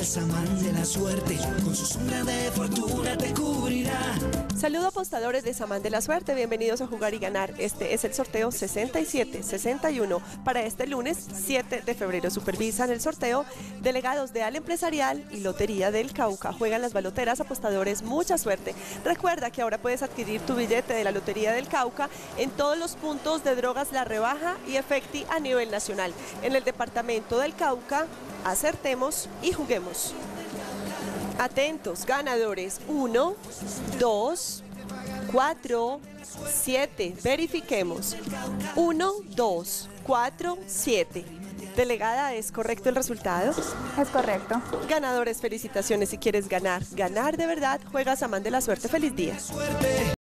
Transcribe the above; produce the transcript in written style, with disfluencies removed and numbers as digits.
al samán de la suerte, con su sombra de fortuna te cubrirá. Saludo apostadores de Samán de la Suerte, bienvenidos a Jugar y Ganar. Este es el sorteo 6761 para este lunes 7 de febrero. Supervisan el sorteo delegados de Al Empresarial y Lotería del Cauca. Juegan las baloteras, apostadores, mucha suerte. Recuerda que ahora puedes adquirir tu billete de la Lotería del Cauca en todos los puntos de Drogas La Rebaja y Efecti a nivel nacional. En el departamento del Cauca, acertemos y juguemos. Atentos, ganadores 1, 2, 4, 7. Verifiquemos. 1, 2, 4, 7. Delegada, ¿es correcto el resultado? Es correcto. Ganadores, felicitaciones. Si quieres ganar de verdad, juega Samán de la Suerte. Feliz día.